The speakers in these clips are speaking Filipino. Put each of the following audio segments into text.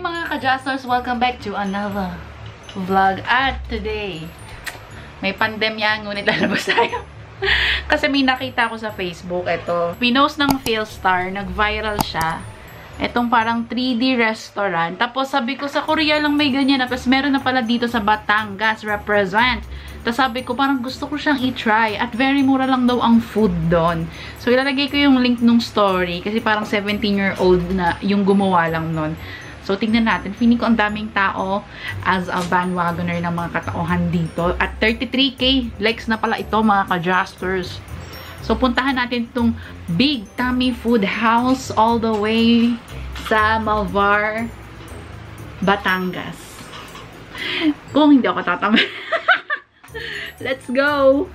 mga ka-Justers! Welcome back to another vlog. At today, may pandemya, ngunit lalabas tayo. Kasi may nakita ko sa Facebook, ito. Pinost ng Philstar, nag-viral siya. Itong parang 3D restaurant. Tapos sabi ko, sa Korea lang may ganyan. Tapos meron na pala dito sa Batangas, represent. Tapos sabi ko, parang gusto ko siyang i-try. At very mura lang daw ang food doon. So ilalagay ko yung link nung story. Kasi parang 17-year-old na yung gumawa lang nun. So, tingnan natin. Feeling ko ang daming tao as a bandwagoner ng mga katauhan dito. At 33K likes na pala ito, mga ka-Justers. So, puntahan natin itong Big Tummy Food House all the way sa Malvar, Batangas. Kung hindi ako tatama. Let's go!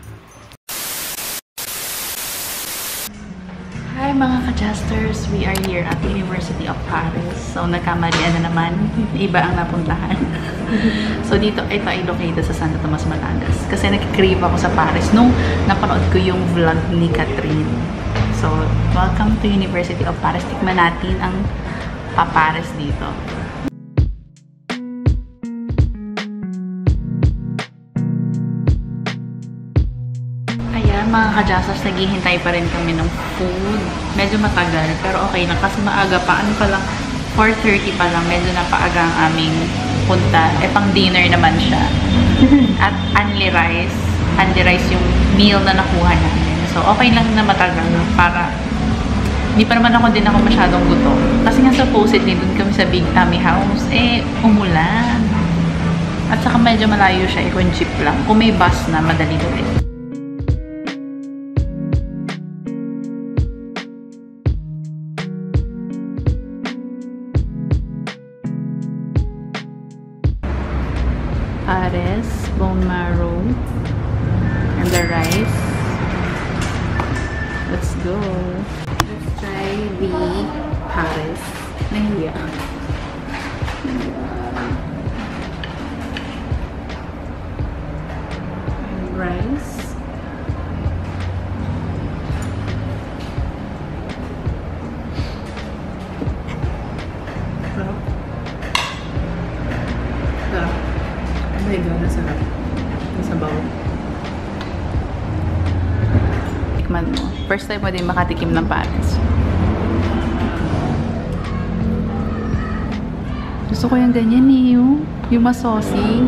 Hi mga ka-Justers! We are here at University of Paris. So, nagkamalian na naman. Iba ang napuntahan. So, dito, ito ay located sa Santo Tomas, Batangas. Kasi nag-crave ako sa Paris nung napanood ko yung vlog ni Catherine. So, welcome to University of Paris. Tikman natin ang papares dito. Mga ka-Justers, naghihintay pa rin kami ng food. Medyo matagal, pero okay lang. Kasi maaga pa. Ano pa lang, 4:30 pa lang. Medyo napaaga ang aming punta. Pang dinner naman siya. At only rice. Only rice yung meal na nakuha namin. So, okay lang na matagal. Para, hindi pa naman ako masyadong gutom. Kasi nga supposedly, dun kami sa Big Tummy House. Umulan. At saka medyo malayo siya. Kung jeep lang. Kung may bus na, madali-dali. Pares, bone marrow, and the rice. Let's go. Let's try the pares. Nahiya. Rice. Nasarap. Nasabaw. Tikman mo. First time mo din makatikim ng pares. Gusto ko yung ganyan eh. Yung masaucy.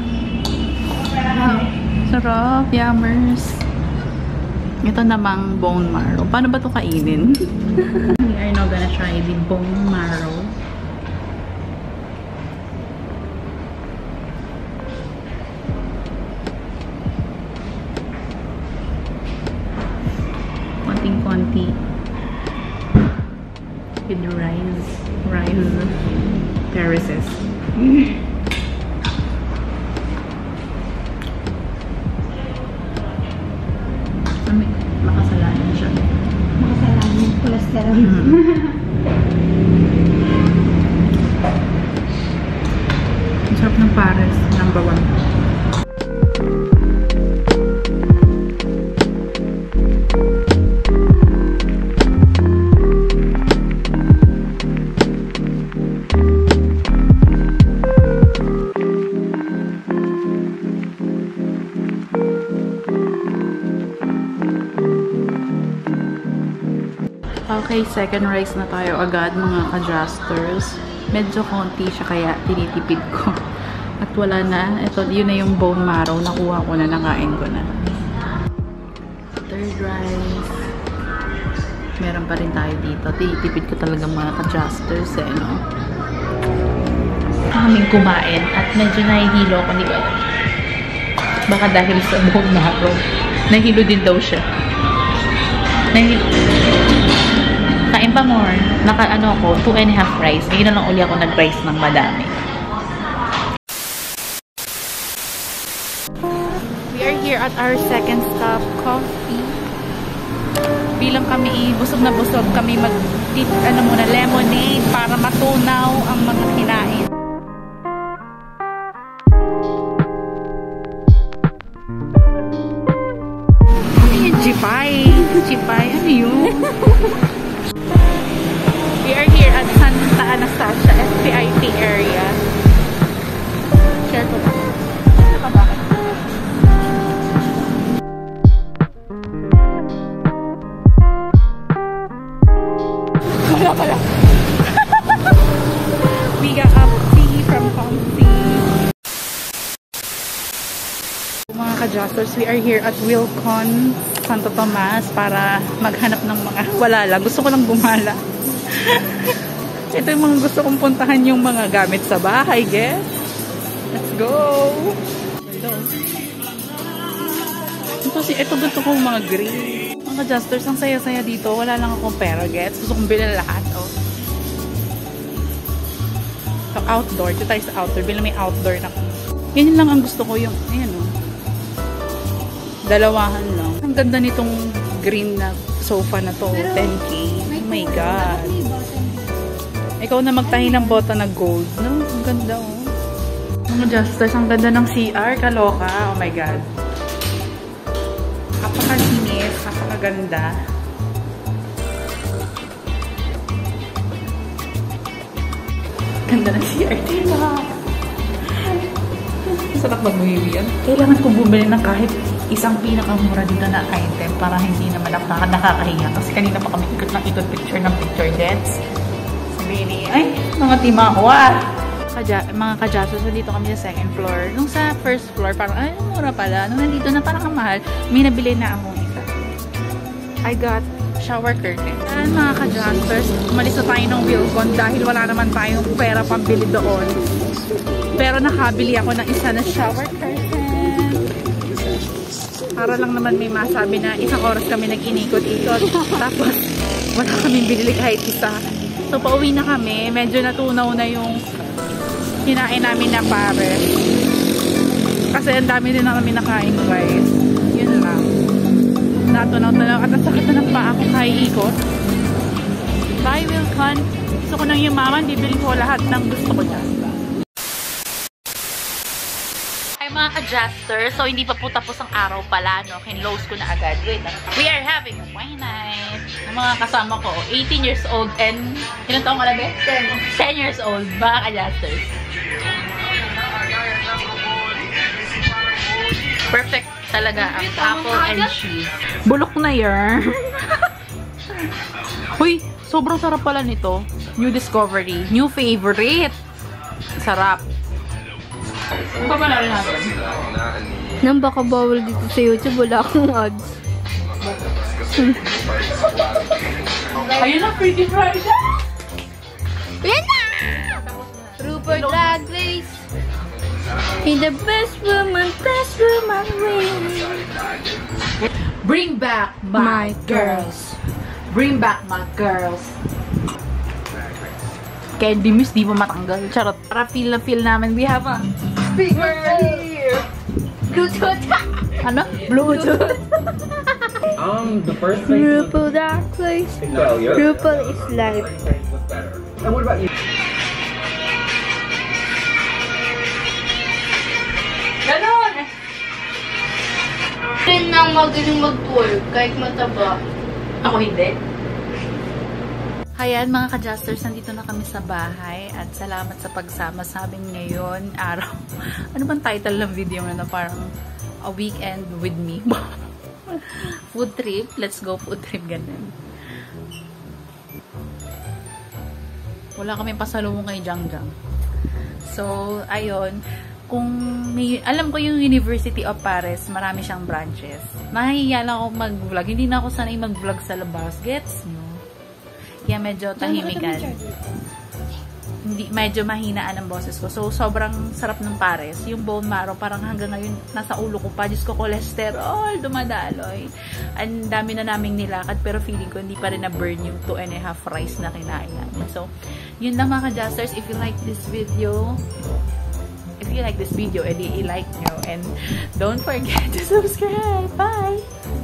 Sarap. Yummers. Ito namang bone marrow. Paano ba ito kainin? We are now gonna try the bone marrow. Konti with rice pareses. Makasalanan siya. Makasalanan, cholesterol. Ang sarap ng pares, number 1. Okay, second rice na tayo agad mga ka-Justers. Medyo konti siya kaya tinitipid ko. At wala na. Ito, yun na yung bone marrow. Nakuha ko na, nakain ko na. Third rice. Meron pa rin tayo dito. Tinitipid ko talaga mga ka-Justers no? Kaming kumain at medyo nahihilo ako. Hindi ko alam. Baka dahil sa bone marrow. Nahilo din daw siya. Nahilo. Kain pa more. Naka-ano ko, 2.5 rice. Ngayon na lang uli ako nag-rice ng madami. We are here at our second stop, coffee. Bilang kami, busog na busog kami muna, lemonade para matunaw ang mga kinain. Chipay. Chipay. Ano yun? We are here at Santa Anastasia, SPIT area. We got a tea from Comfy. Mga ka-Josters, we are here at Wilcon Santo Tomas para maghanap ng mga wala lang. Gusto ko lang gumala. Ito yung mga gusto kong puntahan, yung mga gamit sa bahay, guys. Let's go! Hello. Ito gusto ko mga green. Mga ka-Josters, ang saya-saya dito. Wala lang akong pera, guys. Gusto kong bilhin lahat, oh. So, outdoor. Ito tayo sa outdoor. Bilang may outdoor na. Yan lang ang gusto ko yung, ayan o. Dalawahan lang. Ang ganda nitong green na sofa na to. 10K. Oh my God. Ikaw na magtahi ng bota na gold. No? Ang ganda o. Mga Josters, ang ganda ng CR. Kaloka. Oh my God. Kapakalinis. Kapakaganda. Ganda ng CR, diba? Sarap mag-movie yan. Kailangan ko bumili ng kahit isang pinakamura dito na item para hindi naman nakakahiya. Kasi kanina pa kami ikot ng ikot picture ng picture dents. Sabihin ni, ay, mga timawa. Mga ka-Josters, dito kami sa second floor. Nung sa first floor, parang, ay, mura pala. Nung nandito na parang mahal, may nabili na akong isa. I got shower curtain. Ayan mga ka-Josters, umalis na tayo ng Wilcon dahil wala naman tayong pera pambili doon. Pero nakabili ako ng isa na shower curtain. Para lang naman may masabi na isang oras kami nag-inikot-ikot. Tapos wala kaming binili kahit isa. So pauwi na kami. Medyo natunaw na yung kinain namin na pares. Kasi ang dami din na kami nakain, guys. Yun lang. Natunaw-tunaw at ang sakit na ng paa ko kaiikot. Bye, Wilcon. Gusto ko nang yumaman, bibili ko lahat ng gusto ko dyan. Hi mga ka-Josters. So hindi pa po tapos ang araw pala, no? Kinlose ko na agad. Wait, we are having a wine night. Ang mga kasama ko, 18 years old and ilang taong ka na ba? 10 years old, mga ka-Josters. Perfect talaga ang apple and cheese. Bulok na yan. Uy, sobrang sarap pala nito. New discovery. New favorite. Sarap. Ano ba pala rin natin? Nang baka bawal dito sa YouTube, wala akong ads. Ayun na, Pretty Friday! Yan na! Rupert Drag Race! In the best woman win. Bring back my girls. Bring back my girls. Candy Miss, di ba matanggal? Charot. Para feel na feel namin. We have a speaker here. Bluetooth. Ano? Bluetooth. The first thing. RuPaul Drag Race. RuPaul is live. And what about you? Ganon! Rin nang magaling mag-twerk kahit mataba. Ako hindi. Ayan mga ka-Josters, nandito na kami sa bahay at salamat sa pagsama sa amin ngayon araw. Ano bang title ng video na parang a weekend with me? Food trip. Let's go food trip, ganun. Wala kaming pasalubong kay Jangjang. So, ayun. Kung may, alam ko yung University of Paris, marami siyang branches. Mahihiya lang ako mag-vlog. Hindi na ako sanay mag-vlog sa labas. Gets nyo? Kaya medyo tahimikan. Hindi, medyo mahinaan ang boses ko. So, sobrang sarap ng Paris. Yung bone marrow, parang hanggang ngayon, nasa ulo ko pa. Diyos ko, cholesterol, dumadaloy. Ang dami na naming nilakad, pero feeling ko, hindi pa rin na-burn yung 2.5 rice na kinain namin. So, yun lang mga ka-Josters. If you like this video, edi i-like nyo. And don't forget to subscribe. Bye!